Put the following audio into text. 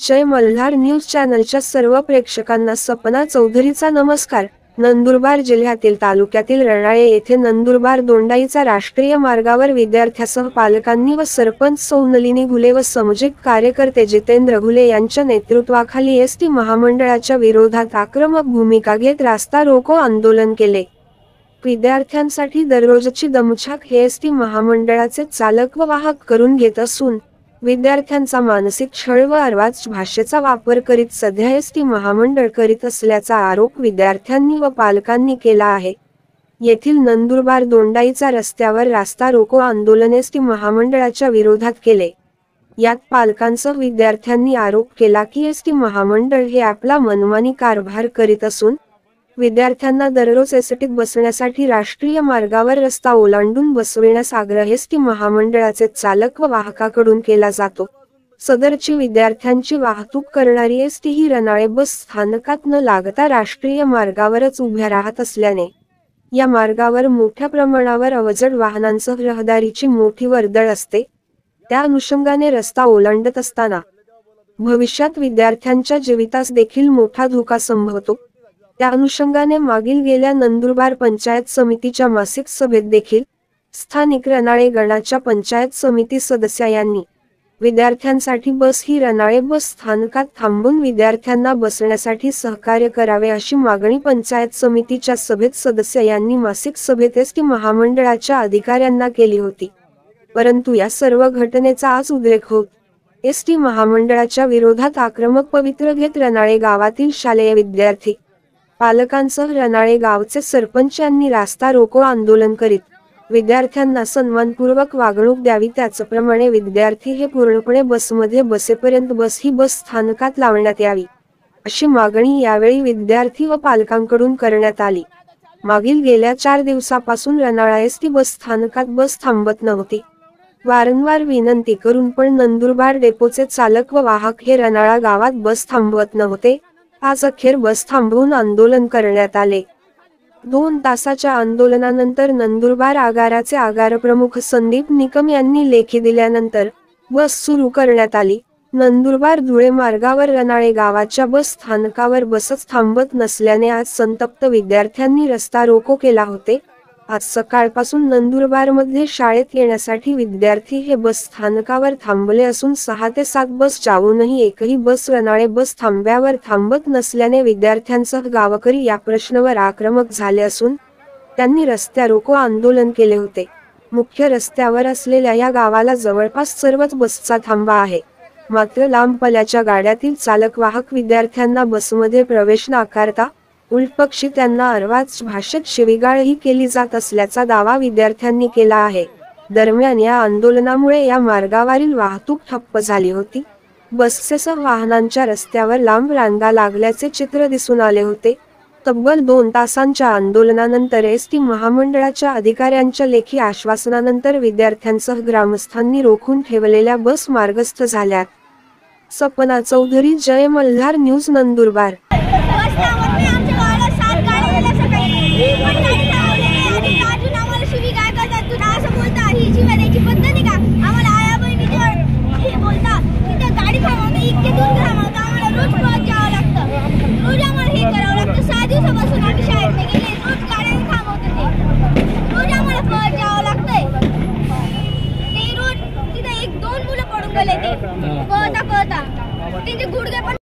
जय Malhar news चॅनलच्या सर्व प्रेक्षकांना सपना चौधरीचा नमस्कार। नंदुरबार जिल्ह्यातील तालुक्यातील रणाळे येथे नंदुरबार दोंडाईचा राष्ट्रीय मार्गावर विद्यार्थ्यांसह पालकांनी व सरपंच सौ नलिनी घुले व सामाजिक कार्यकर्ते जितेंद्र घुले यांच्या नेतृत्वाखाली एसटी महामंडळाच्या विरोधात आक्रमक भूमिका घेत रास्ता रोको आंदोलन केले। विद्यार्थ्यांसाठी दररोजची दमछाक हे एसटी महामंडळाचे चालक व वाहक करून घेत असून विद्यार्थ्यांचा मानसिक छळ व अर्वाच भाषेचा वापर करीत सध्या एसटी महामंडळ करीत असल्याचा आरोप विद्यार्थ्यांनी व पालकांनी केला आहे। येथील नंदुरबार दोंडाईचा रस्त्यावर रास्ता रोको आंदोलन एसटी महामंडळाच्या विरोधात केले। यात पालकांसह विद्यार्थ्यांनी आरोप केला की एसटी महामंडळ हे आपला मनमानी कारभार करीत असून विद्यार्थ्यांना दररोज एसटीत बसण्यासाठी राष्ट्रीय मार्गावर रस्ता ओलांडून बसविण्यास आग्रह एसटी महामंडळाचे चालक व वाहकाकडून केला जातो। सदरची विद्यार्थ्यांची वाहतूक करणारी एसटी ही रणाळे बस स्थानकात न लागता राष्ट्रीय मार्गावरच उभ्या राहत असल्याने या मार्गावर मोठ्या प्रमाणावर अवजड वाहनांसह रहदारीची मोठी वर्दळ असते। त्या अनुषंगाने रस्ता ओलांडत असताना भविष्यात विद्यार्थ्यांच्या जीवितास देखील मोठा धोका संभवतो। त्या अनुषंगाने मागील गेल्या नंदुरबार पंचायत समितीच्या मासिक सभेत देखील स्थानिक रणाळे गणाच्या पंचायत समिती सदस्यांनी विद्यार्थ्यांसाठी बस ही रणाळे बस स्थानकात थांबून विद्यार्थ्यांना बसण्यासाठी सहकार्य करावे अशी मागणी पंचायत समितीच्या सभेत सदस्यांनी मासिक सभेत एसटी महामंडळाच्या अधिकाऱ्यांना केली होती। परंतु या सर्व घटनेचा आज उद्रेक होत एसटी महामंडळाच्या विरोधात आक्रमक पवित्र घेत रणाळे गावातील शालेय विद्यार्थी पालकांसह रणाळे गावचे सरपंच यांनी रास्ता रोको आंदोलन करीत विद्यार्थ्यांना सन्मानपूर्वक वागणूक द्यावी, त्याचप्रमाणे विद्यार्थी हे पूर्णपणे बसमध्ये बसेपर्यंत बस ही बस स्थानकात लावण्यात यावी अशी मागणी यावेळी विद्यार्थी व पालकांकडून करण्यात आली। मागील गेल्या 4 दिवसापासून रणाळा एसटी बस स्थानकात बस थांबत नव्हती। वारंवार विनंती करून पण नंदुरबार डेपोचे चालक व वाहक हे रणाळा गावात बस थांबवत नव्हते। आज अखेर बस थांबवून आंदोलन करण्यात आले। 2 तासाच्या आंदोलनानंतर नंदुरबार आगाराचे आगारप्रमुख संदीप निकम यांनी लेखी दिल्यानंतर बस सुरू करण्यात आली। नंदुरबार धुळे मार्गावर रणाळे गावाच्या बस स्थानकावर बसच थांबत नसल्याने आज संतप्त विद्यार्थ्यांनी रस्ता रोको केला होते। आज सकाळपासून नंदुरबारमध्ये शाळेत येण्यासाठी विद्यार्थी हे बस स्थानकावर थांबले असून 6 ते 7 बस जाऊनही एकही बस रणाळे बस थांब्यावर थांबत नसल्याने विद्यार्थ्यांसह गावकरी या प्रश्नावर आक्रमक झाले असून त्यांनी रस्ता रोको आंदोलन केले होते। मुख्य रस्त्यावर असलेल्या या गावाला जवळपास सर्वच बसचा थांबा आहे, मात्र लांब पल्ल्याच्या गाड्यातील चालक वाहक विद्यार्थ्यांना बसमध्ये प्रवेश नाकारता उलटपक्षी त्यांना अर्वाच भाषेत शिवीगाळही केली जात असल्याचा दावा विद्यार्थ्यांनी केला आहे। दरम्यान या आंदोलनामुळे या मार्गावरील वाहतूक ठप्प झाली होती। बससह वाहनांच्या रस्त्यावर लांब रांगा लागल्याचे चित्र दिसून आले होते। तब्बल 2 तासांच्या आंदोलनानंतर एसटी महामंडळाच्या अधिकाऱ्यांच्या लेखी आश्वासनानंतर विद्यार्थ्यांसह ग्रामस्थांनी रोखून ठेवलेल्या बस मार्गस्थ झाल्यात। सपना चौधरी, जय मल्हार न्यूज, नंदुरबार। कळता त्यांचे गुडघे पण